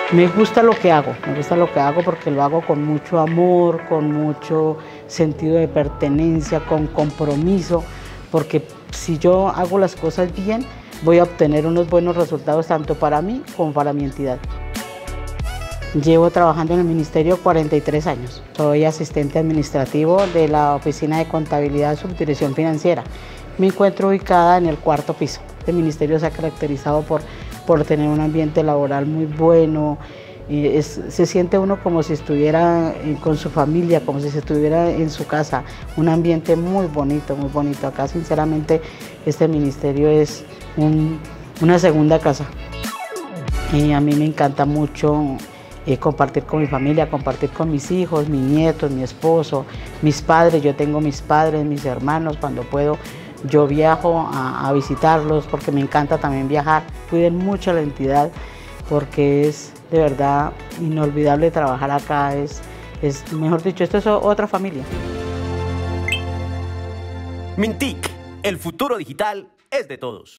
Me gusta lo que hago porque lo hago con mucho amor, con mucho sentido de pertenencia, con compromiso, porque si yo hago las cosas bien, voy a obtener unos buenos resultados tanto para mí como para mi entidad. Llevo trabajando en el ministerio 43 años. Soy asistente administrativo de la Oficina de Contabilidad Subdirección Financiera. Me encuentro ubicada en el 4º piso. El ministerio se ha caracterizado por tener un ambiente laboral muy bueno. Se siente uno como si estuviera con su familia, como si estuviera en su casa. Un ambiente muy bonito, muy bonito. Acá sinceramente este ministerio es una segunda casa. Y a mí me encanta mucho compartir con mi familia, compartir con mis hijos, mis nietos, mi esposo, mis padres. Yo tengo mis padres, mis hermanos, cuando puedo yo viajo a visitarlos porque me encanta también viajar. Cuiden mucho la entidad porque es de verdad inolvidable trabajar acá, mejor dicho, esto es otra familia. Mintic, el futuro digital es de todos.